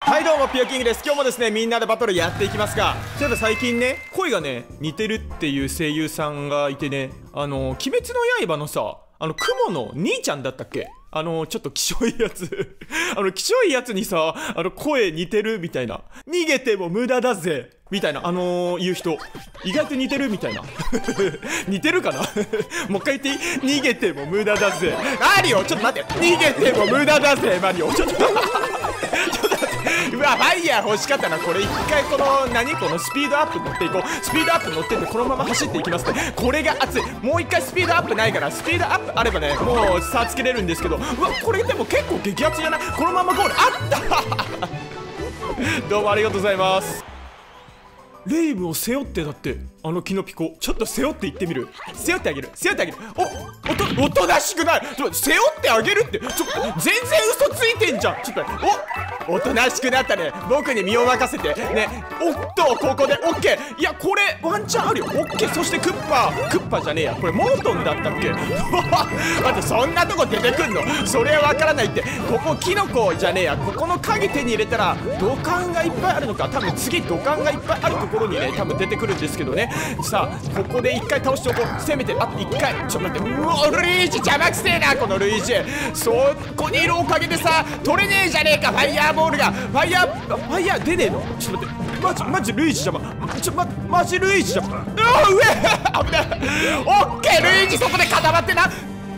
はいどうもピヨキングです。今日もですねみんなでバトルやっていきますが、そういえば最近ね声がね似てるっていう声優さんがいてね、鬼滅の刃のさ雲の兄ちゃんだったっけ、ちょっときしょいやつきしょいやつにさ声似てるみたいな、逃げても無駄だぜみたいな言う人意外と似てるみたいな似てるかなもう一回言っていい？逃げても無駄だぜマリオ、ちょっと待って、逃げても無駄だぜマリオ、ちょっとうわ、ファイヤー欲しかったな。これ一回このこのスピードアップ乗っていこう。スピードアップ乗ってってこのまま走っていきますね。これが熱い。もう一回スピードアップないから、スピードアップあればねもう差つけれるんですけど、うわこれでも結構激アツじゃない？このままゴールあったどうもありがとうございます。レイムを背負ってだって、キノピコちょっと背負っていってみる。背負ってあげる、背負ってあげる。おとなしくない。背負ってあげるって、全然嘘ついてんじゃん。ちょっとおとなしくなったね。僕に身を任せてね。おっとここでオッケー。いやこれワンチャンあるよ。オッケー。そしてクッパじゃねえや、これモートンだったっけ待って、そんなとこ出てくんの？それはわからないって。ここキノコじゃねえや、ここの鍵手に入れたら土管がいっぱいあるのか。多分次土管がいっぱいあるところにね多分出てくるんですけどね。さあここで一回倒しておこう。せめてあと一回。ちょっと待って、うわルイージ邪魔くせえなこのルイージ。そこにいるおかげでさ取れねえじゃねえか、ファイヤーボールが。ファイヤー出ねえの？ちょっと待って、マジルイージ邪魔。マジルイージ邪魔。うわ上危ない。オッケー、ルイージそこで固まってな。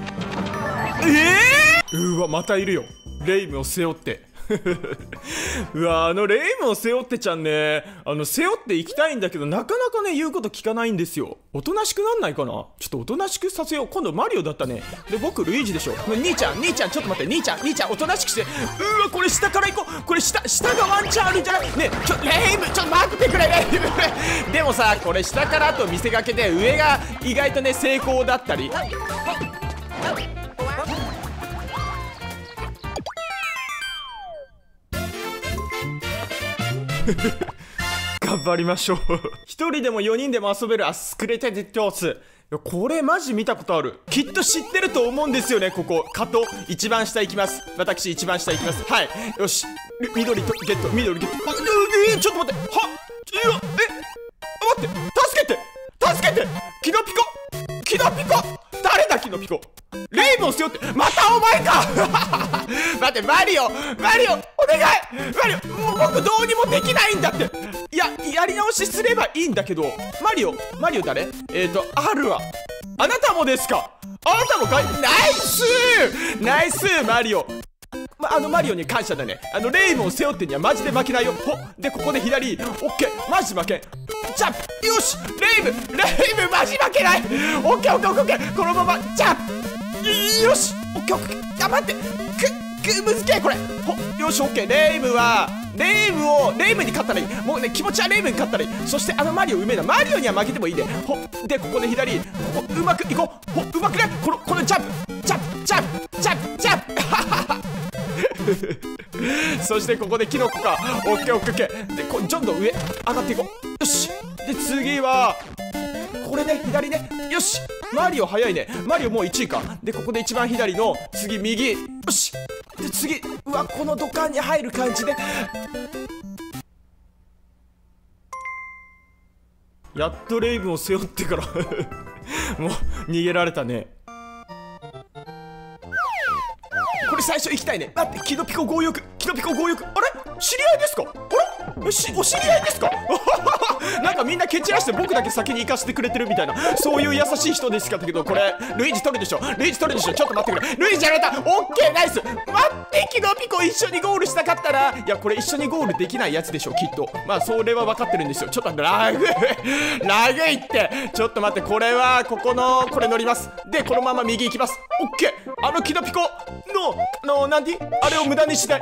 うわまたいるよ、レイムを背負ってうわレイムを背負ってちゃんね、背負っていきたいんだけどなかなかね言うこと聞かないんですよ。おとなしくなんないかな。ちょっとおとなしくさせよう。今度マリオだったね。で僕ルイージでしょ。兄ちゃんちょっと待って、兄ちゃんおとなしくして。うわこれ下から行こう。これ下がワンチャンあるんじゃない？ねえレイムちょっと待ってくれレイムでもさこれ下からと見せかけで上が意外とね成功だったり頑張りましょう一人でも4人でも遊べるスクレテディトース。これマジ見たことある。きっと知ってると思うんですよね。ここ加藤一番下行きます。私一番下行きます。はいよし、緑とゲット、緑ゲット。ちょっと待って、待って、助けてキノピコ誰だキノピコ。レイムを背負って、またお前か待ってマリオお願い。マリオもう僕どうにもできないんだって。いややり直しすればいいんだけど。マリオ誰？あるわ。あなたもですか？あなたもかい？ナイスマリオ。マリオに感謝だね。レイムを背負ってにはマジで負けないよ。でここで左オッケー、マジ負け。ジャンプ、よしレイムマジ負けない。オッケーこのままジャンプ、よしオッケー。待ってむずけえこれ。よしオッケー。レイムに勝ったらいい。もうね気持ちはレイムに勝ったらいい。そしてマリオうめえな。マリオには負けてもいいね。でここで左うまくいこう。うまくねこのジャンプそしてここでキノコか。オッケーでどんどん上上がっていこう。よしで次はこれね左ね。よしマリオ早いね。マリオもう1位か。でここで一番左の次右。よしで次うわこの土管に入る感じでやっとレイブを背負ってからもう逃げられたね。これ最初行きたいね。待って、キノピコ強欲。あれ知り合いですか？あれお知り合いですか？なんかみんな蹴散らして僕だけ先に行かせてくれてるみたいな、そういう優しい人ですかけど、これルイージ取るでしょ。ちょっと待ってくれ。ルイージやられた。オッケーナイス。待ってキノピコ一緒にゴールしたかったら。いやこれ一緒にゴールできないやつでしょきっと。まあそれは分かってるんですよ。ちょっとラグいって。ちょっと待って、これはこれ乗ります。でこのまま右行きます。オッケー。キノピコのあれを無駄にしない。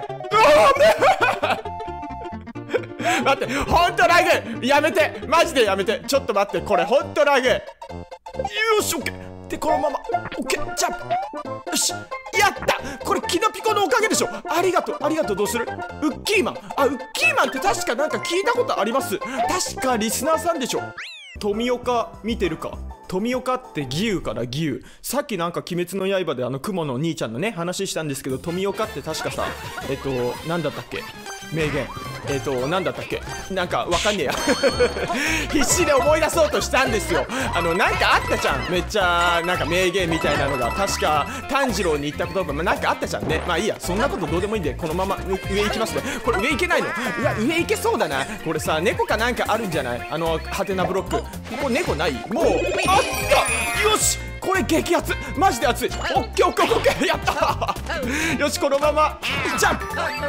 待って、ほんとラグやめて、マジでやめて。ちょっと待って、これほんとラグ。よしオッケー。でこのままオッケージャンプ。よしやった。これキノピコのおかげでしょ。ありがとう。どうする？ウッキーマン。ウッキーマンって確かなんか聞いたことあります。確かリスナーさんでしょ。富岡見てるか？富岡って義勇かな、義勇。さっきなんか鬼滅の刃で雲の兄ちゃんのね話したんですけど、富岡って確かさなんだったっけ、 名言。なんだったっけ、なんかわかんねえや必死で思い出そうとしたんですよ。なんかあったじゃん、めっちゃなんか名言みたいなのが。確か炭治郎に言った言葉、なんかあったじゃんね。まあいいや、そんなことどうでもいいんで、このまま上行きますね。これ上行けないの？うわ、上行けそうだな。これさ、猫かなんかあるんじゃない？ハテナブロック。ここ猫ない？もうあった。よし、これ激アツ、マジで熱い。オッケーオッケーオッケー、やったよし、このままジャンプ。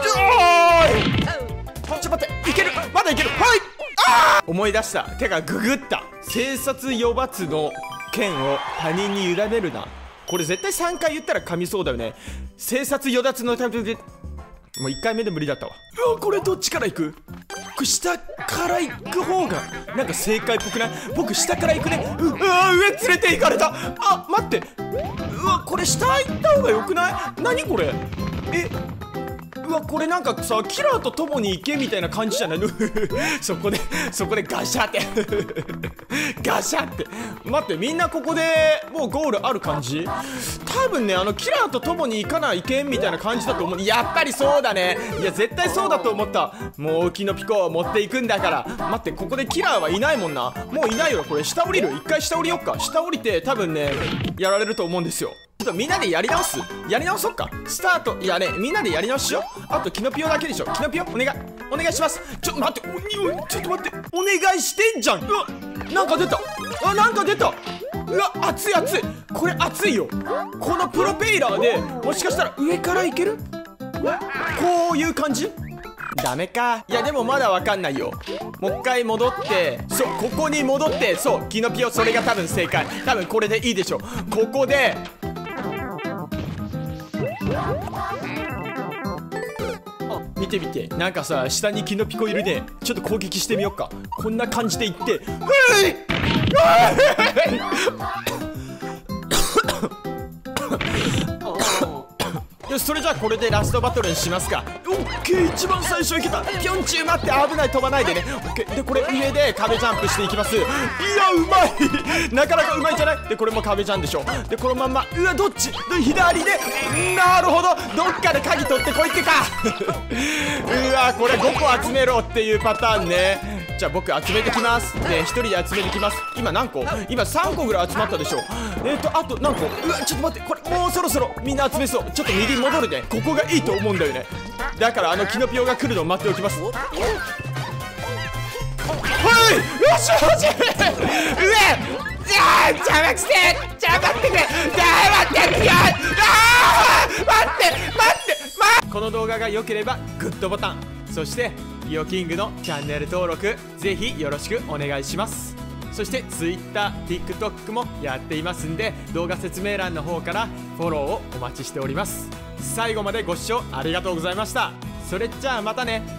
ちょっと待って、いける、まだいける。はい、思い出した。てかググった。生殺与罰の剣を他人に委ねるな。これ絶対3回言ったら噛みそうだよね。生殺与奪のタイプでもう1回目で無理だったわ。うわ、これどっちから行く？これ下から行く方がなんか正解っぽくない？僕下から行くね。うわ、上連れて行かれた。あ、待って、うわ、これ下行った方がよくない？何これ、うわ、これなんかさ、キラーと共に行けみたいな感じじゃないのそこでガシャってガシャって。待って、みんなここでもうゴールある感じ？多分ね、キラーと共に行かないけんみたいな感じだと思う。やっぱりそうだね。いや、絶対そうだと思った。もうキノピコを持っていくんだから。待って、ここでキラーはいないもんな。もういないよ。これ下降りる。一回下降りよっか。下降りて多分ね、やられると思うんですよ。ちょっとみんなでやり直そっか。スタート。いやね、みんなでやり直ししよう。あとキノピオだけでしょ。キノピオお願いします。ちょっと待って、ちょっと待って、お願いしてんじゃん。うわ、なんか出た。なんか出た。うわ、熱い熱い。これ熱いよ。このプロペイラーでもしかしたら上からいける？こういう感じ？ダメか。いや、でもまだわかんないよ。もう一回戻って、そう、ここに戻って、そう、キノピオ、それが多分正解。多分これでいいでしょ。ここで見てみて、なんかさ、下にキノピコいるね。ちょっと攻撃してみよっか。こんな感じでいって、よし、それじゃあこれでラストバトルにしますか。オッケー、一番最初いけた。ピョンチュー、待って、危ない、飛ばないでね。オッケー。で、これ上で壁ジャンプしていきます。いや、うまいなかなかうまいんじゃない？で、これも壁ジャンでしょ。で、このまんま、うわ、どっち？左で、なるほど、どっかで鍵取ってこいってかうわ、これ5個集めろっていうパターンね。じゃあ僕集めてきますね。1人で集めてきます。今何個？今3個ぐらい集まったでしょ。あと何個？うわ、ちょっと待って、これもうそろそろみんな集めそう。ちょっと右戻るね。ここがいいと思うんだよね。だからキノピオが来るのを待っておきます。はい、よしよし上、邪魔くせえ、邪魔ってくれ、待って、この動画が良ければグッドボタン、そしてリオキングのチャンネル登録ぜひよろしくお願いします。そして Twitter、TikTok もやっていますんで、動画説明欄の方からフォローをお待ちしております。最後までご視聴ありがとうございました。それじゃあまたね。